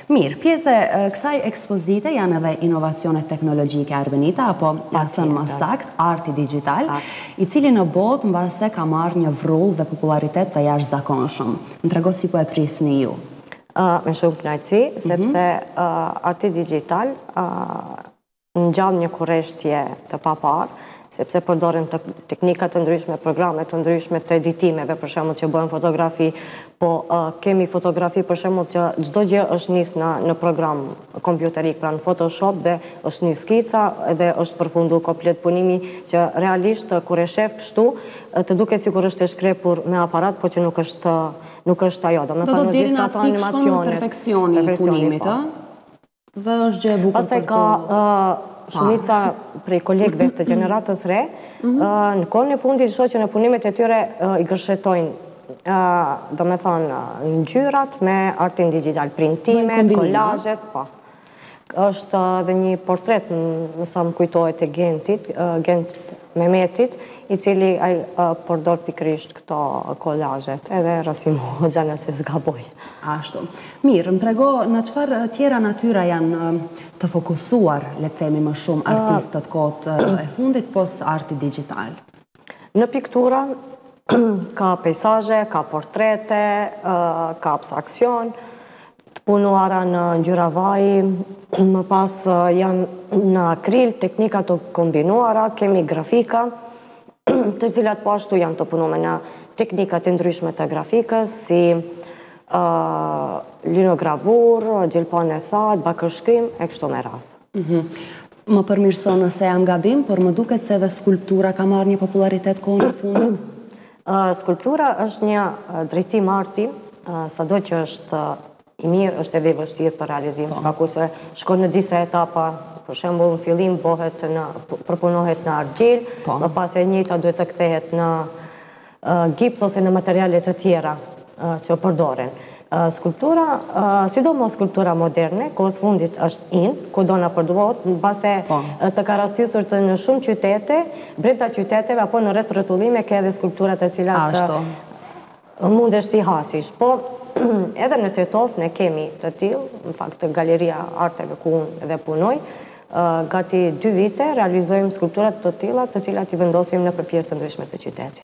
Mirë, pjesë e kësaj ekspozite janë edhe inovacione teknologjike arbenita, apo thënë më sakt, arti digital, i cili në botë mbase ka marrë një vrull dhe popularitet të jashtëzakonshëm. Më trego si po e prisni ju? Me shumë kënaqësi, sepse arti digital ngjall një kurreshtje të paparë, sepse përdoren teknika të ndryshme, programe të ndryshme të editimeve, për shembull që bëhen fotografi, po kemi fotografi për shembull që çdo gjë është nis në program kompjuterik, pra në Photoshop, dhe është një skica dhe është përfunduar komplet punimi, që realisht kur e shef kështu të duket sikur është e shkrepur me aparat, po që nuk është ajo. Do të deri në atë pikë shkon në perfeksionin e punimit, dhe është gjë e bukur. Pastaj ka shumica prej kolegëve të gjeneratës re, në kohën e fundit shoqën e punimet e tyre i gërshetojnë, do me thonë, ngjyrat me artin digital, printimet, kolazhet, po. Është dhe një portret, nësa më kujtohet e Gent Mehmetit, i cili përdor pikrisht këto kolazhet, edhe Rasim Hoxha nëse zgaboj. Ashtu. Mirë, më trego në çfarë tjera natyra janë të fokusuar, le të themi më shumë, artistët kohët e fundit pos arti digital? Në piktura ka pejsazhe, ka portrete, ka abstraksion, të punuara në ngjyra vaji, më pas janë në akril, teknika të kombinuara, kemi grafika, të cilat po ashtu janë të punuar në teknikat e ndryshme të grafikës, si linogravur, gjelpon e thatë, bakërshkrim, e kështu me radhë. Më përmirëso nëse jam gabim, por më duket se edhe skulptura ka marrë një popularitet kohën e fundit? Skulptura është një drejtim arti, sado që është i mirë, është edhe i vështirë për realizim, shkaku se shkon në disa etapa. Për shembull, në fillim përpunohet në argjil, më pas e njëjta duhet të kthehet në gips ose në materiale të tjera që përdoren. Skulptura, sidomos skulptura moderne, kohës fundit është in, ku do na përdoret, mbase të ka rastisur të në shumë qytete, brenda qyteteve apo në rreth rrotullime ka edhe skulptura të cilat mundesh ti hasish. Po edhe në Tetov ne kemi të tillë, në fakt Galeria Arteve ku unë edhe punoj, gati 2 vite realizojmë skulpturat të tilla, të cilat i vendosim në pjesë të ndryshme të qytetit.